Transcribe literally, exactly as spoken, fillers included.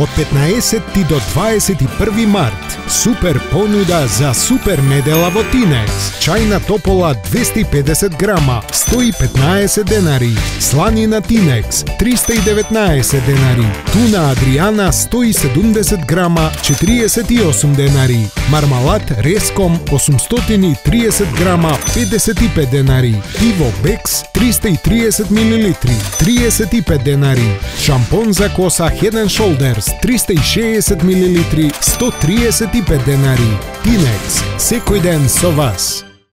Од петнаесети до дваесет и први март, супер понуда за супер недела во Тинекс. Чајна топола двесте и педесет грама, сто и петнаесет денари. Сланина Тинекс, триста и деветнаесет денари. Туна Адриана, сто и седумдесет грама, четириесет и осум денари. Мармалад Реском, осумстотини и триесет грама, педесет и пет денари. Пиво Бекс, триста и триесет милилитри, триесет и пет денари. Шампон за коса Head and Shoulders, триста и шеесет милилитри, сто триесет и пет денари. Тинекс, секој ден со вас.